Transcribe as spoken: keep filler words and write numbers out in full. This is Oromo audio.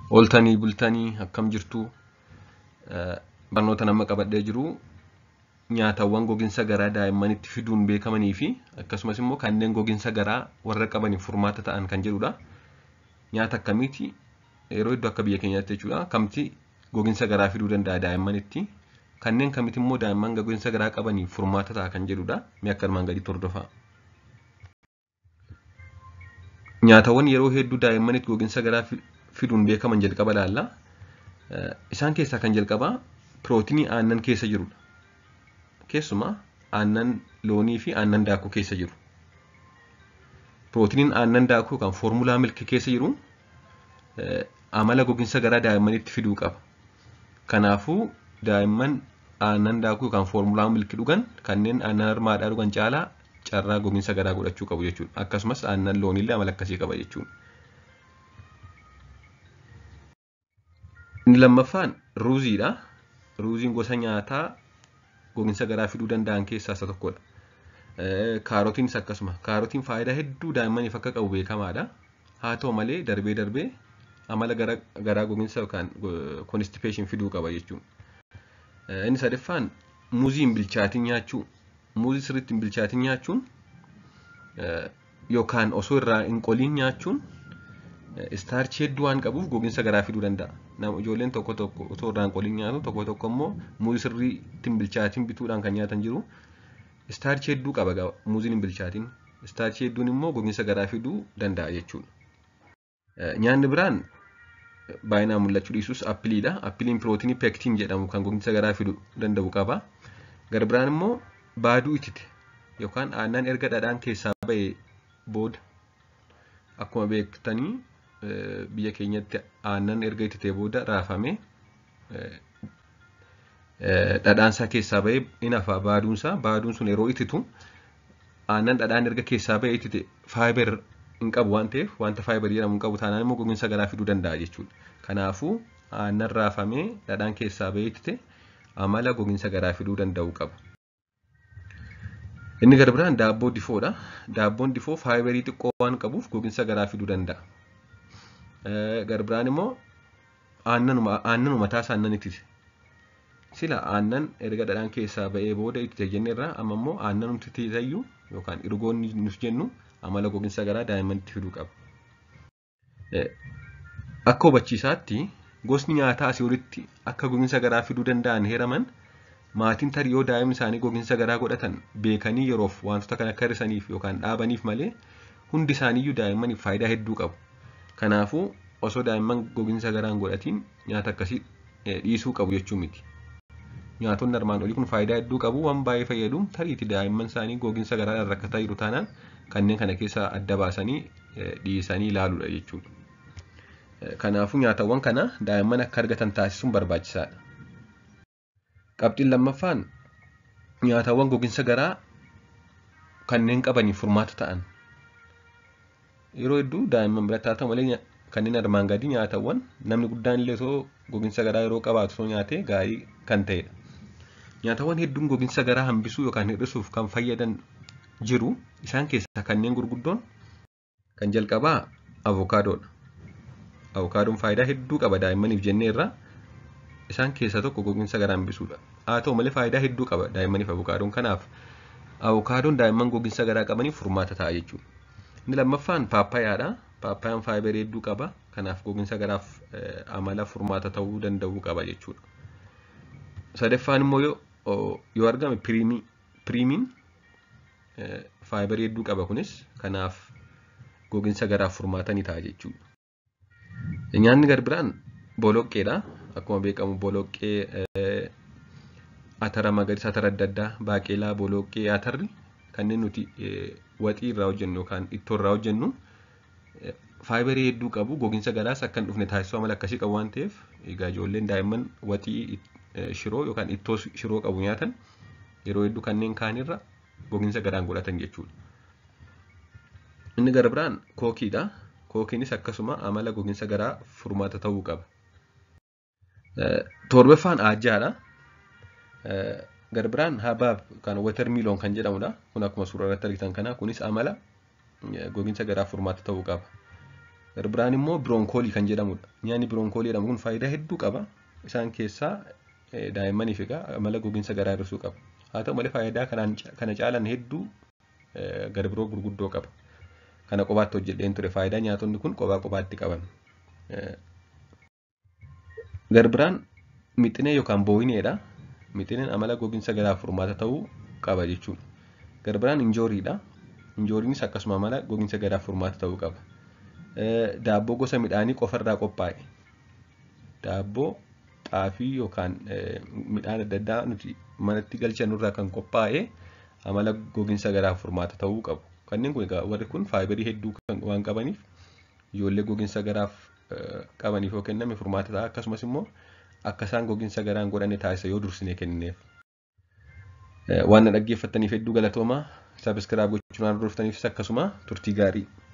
Ooltanii bultanii akkam jirtu barnoota nama qabadhee jiru nyaatawwan gogiinsa garaa daa'immanitti fiduun beekamanii fi akkasumas immoo kanneen gogiinsa garaa warra qabaniif furmaata ta'an kan jedhudha. Nyaata akkamiiti yeroo iddoo akka biyya keenyaatti jechuudha. Kamti gogiinsa garaa fiduu danda'a daa'immanitti? Kanneen kamitti immoo daa'imman gogiinsa garaa qabaniif furmaata ta'a kan jedhudha. Mee akka armaan gadiitti hordofaa. Nyaatawwan yeroo hedduu daa'immanitti gogiinsa garaa fiduun beekaman jalqaba ilaalla. Isaan keessaa kan jalqabaa pirootinii aannan keessa jirudha. Keessumaa aannan loonii fi aannan daakuu keessa jiru. Pirootiniin aannan daakuu kan foormulaa milkii keessa jiru amala gogiinsa garaa daa'immanitti fiduu qaba. Kanaafuu daa'imman aannan daakuu kan foormulaa milkii dhugan kanneen aannan harmaadhaa dhugan caalaa carraa gogiinsa garaa godhachuu qabu jechuudha. Akkasumas aannan looniillee amala akkasii qaba jechuudha. Inni lammaffaan ruuziidha. Ruuziin gosa nyaataa gogiinsa garaa fiduu danda'an keessaa isa tokkodha. Kaarotiinis akkasuma. Kaarotiin faayidaa hedduu daa'immaniif akka qabu beekamaadha. Haa ta'u malee darbee darbee amala garaa gogiinsa yookaan constipation fiduu qaba jechuudha. Inni sadaffaan muuzii hin bilchaatin nyaachuu. Muuzii sirriitti hin bilchaatin nyaachuun yookaan osoo irraa hin qoliin nyaachuun istaarchii hedduu waan qabuuf gogiinsa garaa fiduu danda'a. Ijoolleen tokko tokko osoo irraa hin qoliin nyaatu tokko tokko immoo muuzii sirriitti hin bilchaatin bituudhaan kan nyaatan jiru. Istaarchii hedduu qaba muuziin hin bilchaatin. Istaarchii hedduun immoo gogiinsa garaa fiduu danda'a jechuudha. Nyaanni biraan baay'inaan mul'achuu dhiisus appiliidha. Appiliin pirootinii pektiin jedhamu kan gogiinsa garaa fiduu danda'u qaba. Gara biraan immoo baaduu itite yookaan aannan erga dhadhaan keessaa ba'ee booda akkuma beektanii biyya keenyatti aannan erga ititee booda raafamee dhadhaan isaa keessaa ba'ee in hafa baaduun isaa. Baaduun sun yeroo ititu aannan dhadhaan erga keessaa ba'ee itite faayibar hin qabu waan ta'eef wanta faayibar jedhamu hin qabu taanaan immoo gogiinsa garaa fiduu danda'a jechuudha. Kanaafuu aannan raafamee dhadhaan keessaa ba'ee itite amala gogiinsa garaa fiduu danda'u qaba. Inni gara biraan daabboo difoodha. Daabboon difoo faayibarii xiqqoo waan qabuuf gogiinsa garaa fiduu danda'a. Gara biraan immoo aannan mataa isaa aannan itite. Sila aannan erga dhadhaan keessaa ba'ee booda itite jenne irraa amma immoo aannan ititeeyyuu yookaan ergoonni nus jennu amala gogiinsa garaa daa'immanitti fiduu qaba. Akka hubachiisaatti gosni nyaataa asii olitti akka gogiinsa garaa fiduu danda'an heeraman maatiin tarii yoo daa'imni isaanii gogiinsa garaa godhatan beekanii yeroof wantoota kana akka hir'isaniif yookaan dhaabaniif malee hundi isaaniiyyuu daa'immaniif faayidaa hedduu qabu. Kanaafuu osoo daa'imman gogiinsa garaa hin godhatiin nyaata akkasii dhiisuu qabu jechuu miti. Nyaatonni armaan olii kun faayidaa hedduu qabu waan baay'ee fayyadu tariitii daa'imman isaanii gogiinsa garaadhaan rakkataa jiru taanaan kanneen kana keessaa adda baasanii dhiisanii ilaaluudha jechuudha. Kanaafuu nyaatawwan kana daa'imman akka argatan taasisuun barbaachisaadha. Qabxiin lammaffaan nyaatawwan gogiinsa garaa kanneen qabaniif furmaata ta'an. Yeroo hedduu daa'imman biratti haa ta'u malee kanneen armaan gadii nyaatawwan namni guddaan illee osoo gogiinsa garaa yeroo qabaatu osoo nyaatee gaarii kan ta'edha. Nyaatawwan hedduun gogiinsa garaa hambisuu yookaan hir'isuuf kan fayyadan jiru. Isaan keessaa kanneen gurguddoon kan jalqabaa avokaadoodha. Avokaadoon faayidaa hedduu qaba daa'immaniif jennee irraa. Isaan keessaa tokko gogiinsa garaa hambisuudha. Haa ta'u malee faayidaa hedduu qaba daa'immaniif avokaadoon. Kanaaf avokaadoon daa'imman gogiinsa garaa qabaniif furmaata ta'a jechuudha. Inni lammaffaan paappayaadha. Paappayaan faayibarii hedduu qaba. Kanaaf gogiinsa garaaf amala furmaata ta'uu danda'uu qaba jechuudha. Sadaffaan immoo yoo argame piriimii. Piriimiin faayibarii hedduu qaba kunis kanaaf gogiinsa garaaf furmaata ni ta'a jechuudha. Nyaanni gara biraan boloqqeedha. Akkuma beekamu boloqqee atara magariisa atara adda addaa baaqelaa boloqqee atarri kanneen nuti waxii irraa hojjennu yookaan ittoo irraa hojjennu faayibarii hedduu qabu. Gogiinsa garaas akka hin dhufne taasisuu amala akkasii qabu waan ta'eef egaa ijoolleen daa'imman waxii shiroo yookaan ittoo shiroo qabu nyaatan yeroo hedduu kanneen kaanirra gogiinsa garaan godhatan jechuudha. Inni gara biraan kookiidha. Kookiinis akkasuma amala gogiinsa garaa furmaata ta'uu qaba. Torbaffaan aajjaadha. Gara biraan habaab kan watermiloon kan jedhamudha. Kun akkuma suuraa irratti argitan kana kunis amala gogiinsa garaa furmaata ta'uu qaba. Garbiraan immoo biroonkoolii kan jedhamudha. Nyaanni biroonkoolii jedhamu kun faayidaa hedduu qaba. Isaan keessaa daa'immaniif egaa amala gogiinsa garaa hir'isuu qaba. Haa ta'u malee faayidaa kana caalan hedduu garbiroo gurguddoo qaba. Kana qobaatti hojjedheen ture. Faayidaa nyaatonni kun qobaa qobaatti qaban. Garbiraan mixinee yookaan booyineedha. Mixineen amala gogiinsa garaaf furmaata ta'uu qaba jechuudha. Garbiraan injooriidha. Injooriinis akkasuma amala gogiinsa garaaf furmaata ta'uu qaba. Daabboo gosa midhaanii qofarraa qophaa'e. Daabboo xaafii yookaan midhaan adda addaa nuti manatti galchanurraa kan qophaa'e amala gogiinsa garaaf furmaata ta'uu qabu. Kanneen kun egaa warri kun faayibarii hedduu waan qabaniif ijoollee gogiinsa garaaf qabaniif yoo kenname furmaata ta'a. Akkasumas immoo akka isaan gogiinsa garaan godhanne taasisa yoo dursinee kennineef. Waan na dhaggeeffattaniif hedduu galatoomaa. Sabiskiraayib gochuun waan hordoftaniifis akkasuma turtii gaarii.